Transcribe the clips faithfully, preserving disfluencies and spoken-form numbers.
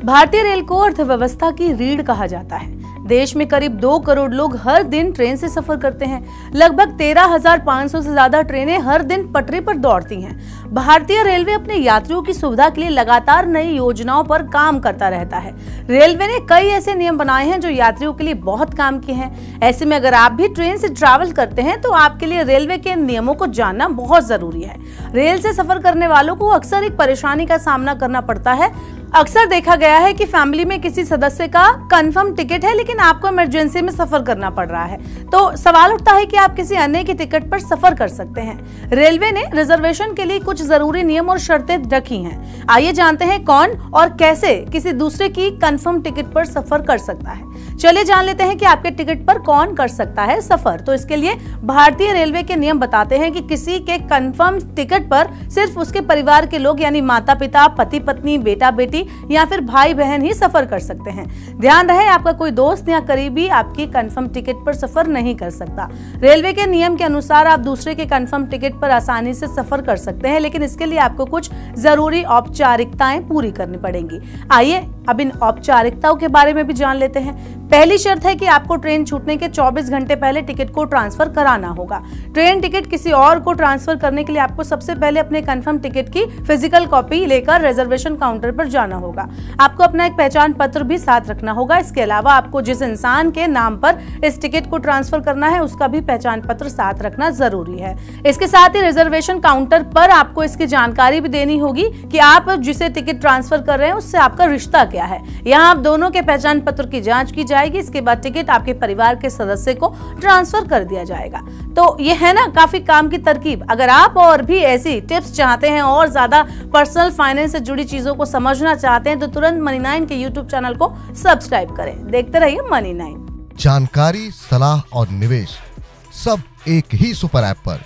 भारतीय रेल को अर्थव्यवस्था की रीढ़ कहा जाता है। देश में करीब दो करोड़ लोग हर दिन ट्रेन से सफर करते हैं। लगभग तेरह हजार पाँच सौ से ज्यादा ट्रेनें हर दिन पटरी पर दौड़ती हैं। भारतीय रेलवे अपने यात्रियों की सुविधा के लिए लगातार नई योजनाओं पर काम करता रहता है। रेलवे ने कई ऐसे नियम बनाए हैं जो यात्रियों के लिए बहुत काम के हैं। ऐसे में अगर आप भी ट्रेन से ट्रैवल करते हैं तो आपके लिए रेलवे के नियमों को जानना बहुत जरूरी है। रेल से सफर करने वालों को अक्सर एक परेशानी का सामना करना पड़ता है। अक्सर देखा गया है कि फैमिली में किसी सदस्य का कंफर्म टिकट है लेकिन आपको इमरजेंसी में सफर करना पड़ रहा है, तो सवाल उठता है कि आप किसी अन्य के टिकट पर सफर कर सकते हैं। रेलवे ने रिजर्वेशन के लिए कुछ जरूरी नियम और शर्तें रखी हैं। आइए जानते हैं कौन और कैसे किसी दूसरे की कंफर्म टिकट पर सफर कर सकता है। चलिए जान लेते हैं कि आपके टिकट पर कौन कर सकता है सफर। तो इसके लिए भारतीय रेलवे के नियम बताते हैं कि किसी के कंफर्म टिकट पर सिर्फ उसके परिवार के लोग यानी माता पिता, पति पत्नी, बेटा बेटी या फिर भाई बहन ही सफर कर सकते हैं। ध्यान रहे आपका कोई दोस्त या करीबी आपकी कंफर्म टिकट पर सफर नहीं कर सकता। रेलवे के नियम के अनुसार आप दूसरे के कंफर्म टिकट पर आसानी से सफर कर सकते हैं, लेकिन इसके लिए आपको कुछ जरूरी औपचारिकताएं पूरी करनी पड़ेंगी। आइए अब इन औपचारिकताओं के बारे में भी जान लेते हैं। पहली शर्त है कि आपको ट्रेन छूटने के चौबीस घंटे पहले टिकट को ट्रांसफर कराना होगा। ट्रेन टिकट किसी और को ट्रांसफर करने के लिए आपको सबसे पहले अपने कंफर्म टिकट की फिजिकल कॉपी लेकर रिजर्वेशन काउंटर पर जाना होगा। आपको अपना एक पहचान पत्र भी साथ रखना होगा। इसके अलावा आपको जिस इंसान के नाम पर इस टिकट को ट्रांसफर करना है उसका भी पहचान पत्र साथ रखना जरूरी है। इसके साथ ही रिजर्वेशन काउंटर पर आपको इसकी जानकारी भी देनी होगी कि आप जिसे टिकट ट्रांसफर कर रहे हैं उससे आपका रिश्ता क्या है। यहाँ आप दोनों के पहचान पत्र की जांच की जाएगी। इसके बाद टिकट आपके परिवार के सदस्य को ट्रांसफर कर दिया जाएगा। तो ये है ना काफी काम की तरकीब। अगर आप और भी ऐसी टिप्स चाहते हैं और ज्यादा पर्सनल फाइनेंस से जुड़ी चीजों को समझना चाहते हैं तो तुरंत मनी नाइन के यूट्यूब चैनल को सब्सक्राइब करें। देखते रहिए मनी नाइन। जानकारी, सलाह और निवेश सब एक ही सुपर ऐप पर।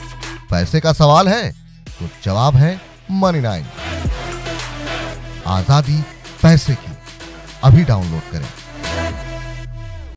पैसे का सवाल है तो जवाब है मनी नाइन। आजादी पैसे की। अभी डाउनलोड करें।